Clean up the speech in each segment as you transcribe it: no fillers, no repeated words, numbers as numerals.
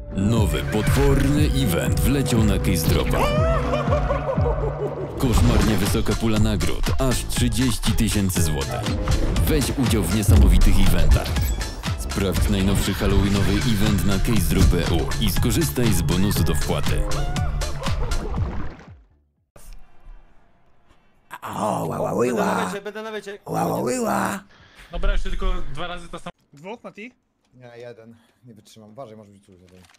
Nowy, potworny event wleciał na Keystropa. Koszmarnie wysoka pula nagród, aż 30 000 złotych. Weź udział w niesamowitych eventach. Sprawdź najnowszy halloweenowy event na keysdrop.eu i skorzystaj z bonusu do wpłaty. O, łałałyła! Będę na wiecie. Łałałyła! Dobra, jeszcze tylko 2 razy to samo. Dwóch, Mati? Nie, jeden. Nie wytrzymam. Uważaj, może być czuć jeden.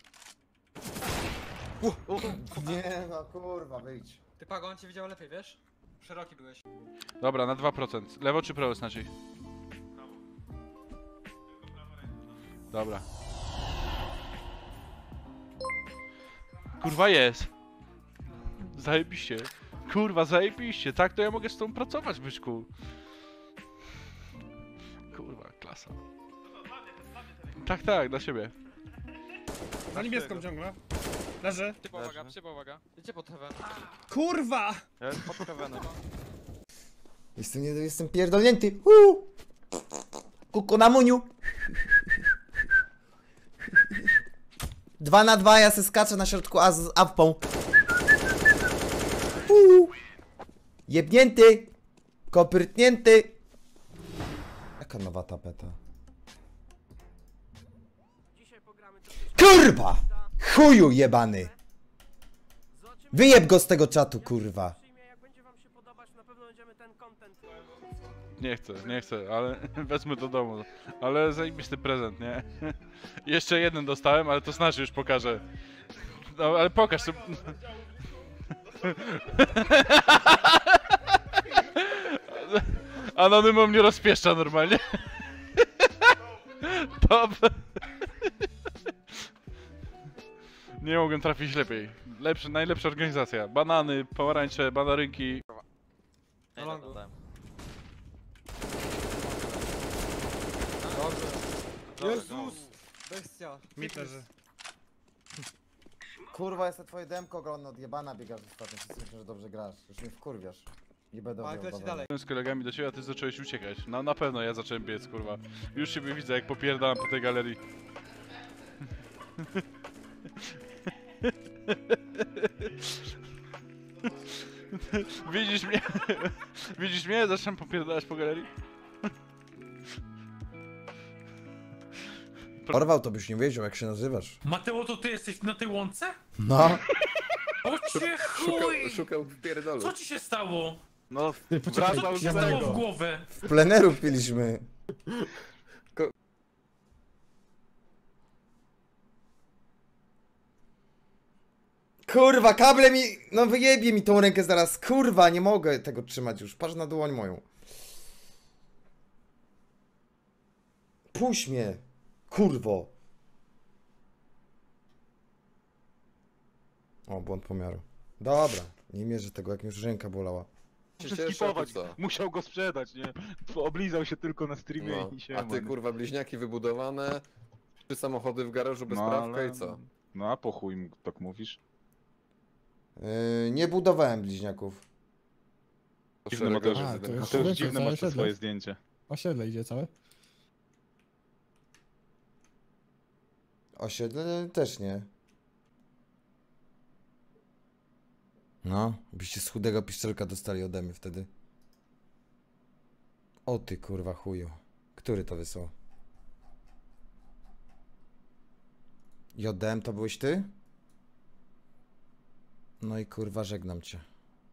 Nie no, kurwa, wyjdź. Ty Pago, on cię widział lepiej, wiesz? Szeroki byłeś. Dobra, na 2%. Lewo czy prawo znaczy? Dobra. Kurwa jest. Zajebiście. Kurwa, zajebiście. Tak to ja mogę z tą pracować, byczku. Kurwa, klasa. Tak, tak, dla siebie. Na niebieską ciągle. Leży. Typa uwaga. Idzie pod heaven. Kurwa! Jestem pierdolnięty. Kuku na muniu. 2 na 2, ja se skaczę na środku A z awpą. Jebnięty. Kopyrtnięty. Jaka nowa tapeta? Kurwa! Chuju jebany! Wyjeb go z tego czatu, kurwa. Nie chcę, ale wezmę do domu. Ale zajebisty prezent, nie? Jeszcze jeden dostałem, ale to znaczy już pokażę. No, ale pokaż sobie. Anonymą mnie rozpieszcza normalnie. Dobrze. Nie mogłem trafić lepiej. Najlepsza organizacja. Banany, pomarańcze, mandarynki. Jezus! Bestia. Mit leży. Kurwa, jest to twoje demko ogromne, odjebana biegasz ostatnio. Wszyscy myślą, że dobrze grasz. Już mnie wkurwiasz. Nie będę Ale leci dalej. Z kolegami do ciebie, a ty zacząłeś uciekać. No na pewno ja zacząłem biec, kurwa. Już ciebie widzę, jak popierdalam po tej galerii. Widzisz mnie? Widzisz mnie? Zacząłem popierdalać po galerii. Porwał to byś nie wiedział, jak się nazywasz. Mateo, to ty jesteś na tej łące? No. O cię chuj! Szukał w pierdolu. Co ci się stało? No, Co ci się stało w głowę? W pleneru piliśmy. Kurwa, kable mi... No wyjebie mi tą rękę zaraz. Kurwa, nie mogę tego trzymać już. Patrz na dłoń moją. Puść mnie. Kurwo. O, błąd pomiaru. Dobra, nie mierzę tego, jak mi już ręka bolała. skipować. Musiał go sprzedać, nie? Oblizał się tylko na streamie No, i się... a ty kurwa bliźniaki wybudowane, 3 samochody w garażu bez prawka i co? No a po chuj mu tak mówisz? Nie budowałem bliźniaków. Dziwny Mateusz, dziwne masz to swoje zdjęcie. Osiedle idzie całe? Osiedle też nie. No, byście z chudego piszczelka dostali ode mnie wtedy. O ty kurwa chuju. Który to wysłał? JDM to byłeś ty? No i kurwa żegnam cię.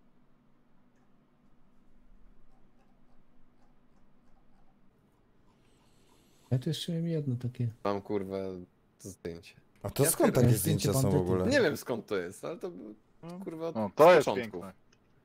Ja tu jeszcze miałem jedno takie. Mam kurwa zdjęcie. A to skąd takie zdjęcia są w ogóle? Nie wiem skąd to jest, ale to kurwa No, od to jest początku. piękne.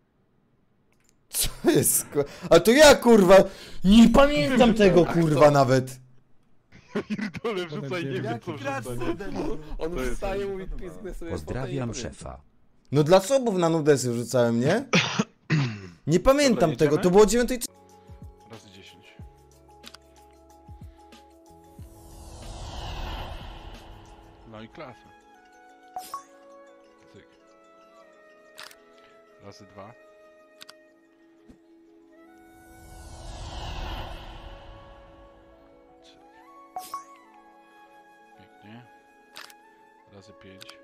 Co jest? A to ja kurwa! Nie pamiętam tego kurwa nawet! Pierdolę, wrzucaj, nie wiem co wrzucać. On wstaje, mówi pizgnę sobie. Pozdrawiam szefa. No dla co, bo na nudesy wrzucałem, nie? Nie pamiętam Dobra, tego, jedziemy? to było 9. Razy 10. No i klasa. Cyk. Razy 2. Cyk. Pięknie. razy 5.